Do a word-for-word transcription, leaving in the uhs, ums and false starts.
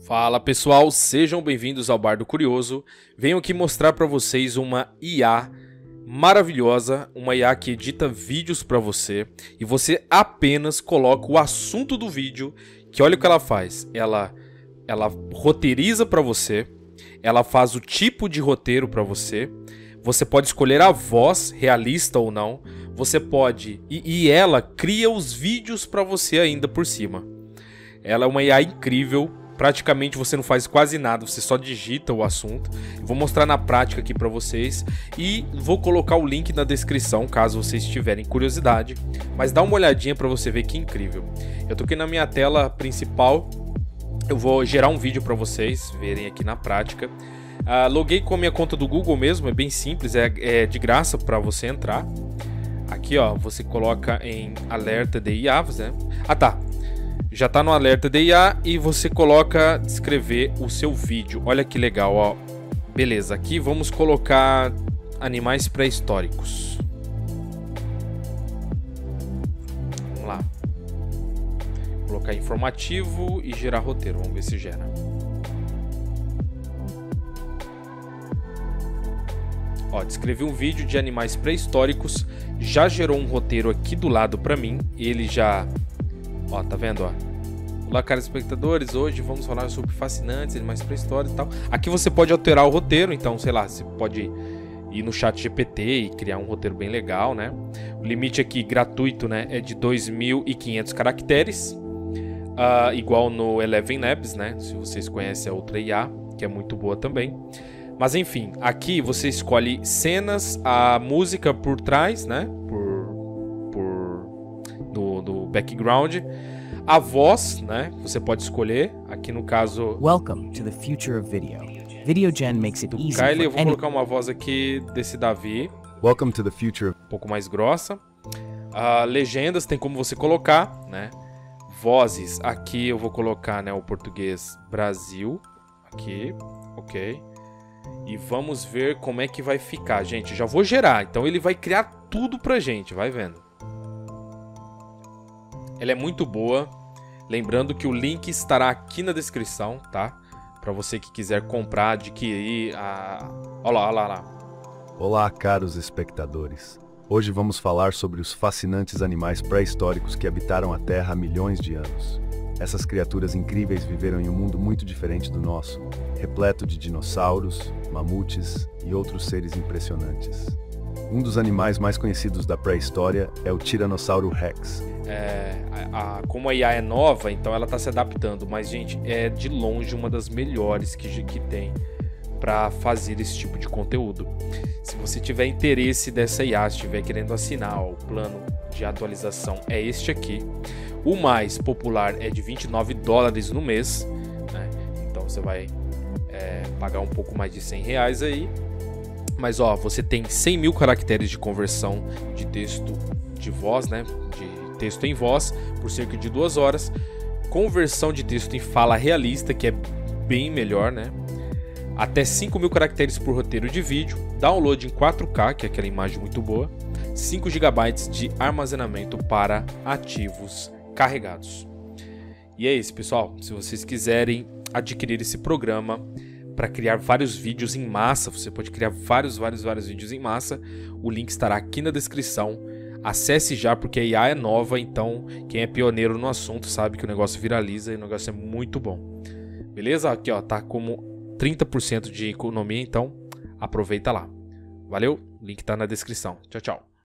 Fala pessoal, sejam bem-vindos ao Bar do Curioso. Venho aqui mostrar para vocês uma I A maravilhosa, uma I A que edita vídeos para você e você apenas coloca o assunto do vídeo, que olha o que ela faz. Ela, ela roteiriza para você, ela faz o tipo de roteiro para você, você pode escolher a voz, realista ou não, você pode... E, e ela cria os vídeos para você ainda por cima. Ela é uma I A incrível. Praticamente você não faz quase nada, você só digita o assunto. Eu vou mostrar na prática aqui para vocês e vou colocar o link na descrição caso vocês tiverem curiosidade. Mas dá uma olhadinha para você ver que incrível. Eu tô aqui na minha tela principal, eu vou gerar um vídeo para vocês verem aqui na prática. Uh, loguei com a minha conta do Google mesmo, é bem simples, é, é de graça para você entrar. Aqui ó, você coloca em alerta de I A, né? Ah tá. Já está no alerta de I A e você coloca descrever o seu vídeo. Olha que legal, ó. Beleza, aqui vamos colocar animais pré-históricos. Vamos lá. Colocar informativo e gerar roteiro. Vamos ver se gera. Ó, descrevi um vídeo de animais pré-históricos. Já gerou um roteiro aqui do lado para mim. Ele já... Ó, tá vendo, ó? Olá, caros espectadores, hoje vamos falar sobre fascinantes, animais pré-históricos e tal. Aqui você pode alterar o roteiro, então, sei lá, você pode ir no chat G P T e criar um roteiro bem legal, né? O limite aqui, gratuito, né, é de dois mil e quinhentos caracteres, uh, igual no Eleven Labs, né? Se vocês conhecem a outra I A, que é muito boa também. Mas, enfim, aqui você escolhe cenas, a música por trás, né? Por... Do, do background, a voz, né? Você pode escolher. Aqui no caso, Welcome to the future of video. VideoGen makes it easy Kylie, eu for vou any... colocar uma voz aqui desse Davi. Welcome to the future. Um pouco mais grossa. Uh, legendas tem como você colocar, né? Vozes, aqui eu vou colocar, né, o português Brasil. Aqui, ok. E vamos ver como é que vai ficar, gente. Já vou gerar, então ele vai criar tudo pra gente, vai vendo. Ela é muito boa, lembrando que o link estará aqui na descrição, tá? Para você que quiser comprar, adquirir, a... Olha lá, olha lá, olha lá. Olá, caros espectadores. Hoje vamos falar sobre os fascinantes animais pré-históricos que habitaram a Terra há milhões de anos. Essas criaturas incríveis viveram em um mundo muito diferente do nosso, repleto de dinossauros, mamutes e outros seres impressionantes. Um dos animais mais conhecidos da pré-história é o Tiranossauro Rex. É, a, a, como a I A é nova, então ela está se adaptando, mas gente, é de longe uma das melhores que, que tem para fazer esse tipo de conteúdo. Se você tiver interesse dessa I A, se estiver querendo assinar, ó, o plano de atualização é este aqui. O mais popular é de vinte e nove dólares no mês, né? Então você vai é, pagar um pouco mais de cem reais aí. Mas ó, você tem cem mil caracteres de conversão de texto de voz, né? De texto em voz por cerca de duas horas. Conversão de texto em fala realista, que é bem melhor, né? Até cinco mil caracteres por roteiro de vídeo. Download em quatro K, que é aquela imagem muito boa. cinco gigabytes de armazenamento para ativos carregados. E é isso, pessoal. Se vocês quiserem adquirir esse programa para criar vários vídeos em massa, você pode criar vários, vários, vários vídeos em massa. O link estará aqui na descrição. Acesse já, porque a I A é nova, então quem é pioneiro no assunto sabe que o negócio viraliza e o negócio é muito bom. Beleza? Aqui ó, tá como trinta por cento de economia, então aproveita lá. Valeu? O link tá na descrição. Tchau, tchau.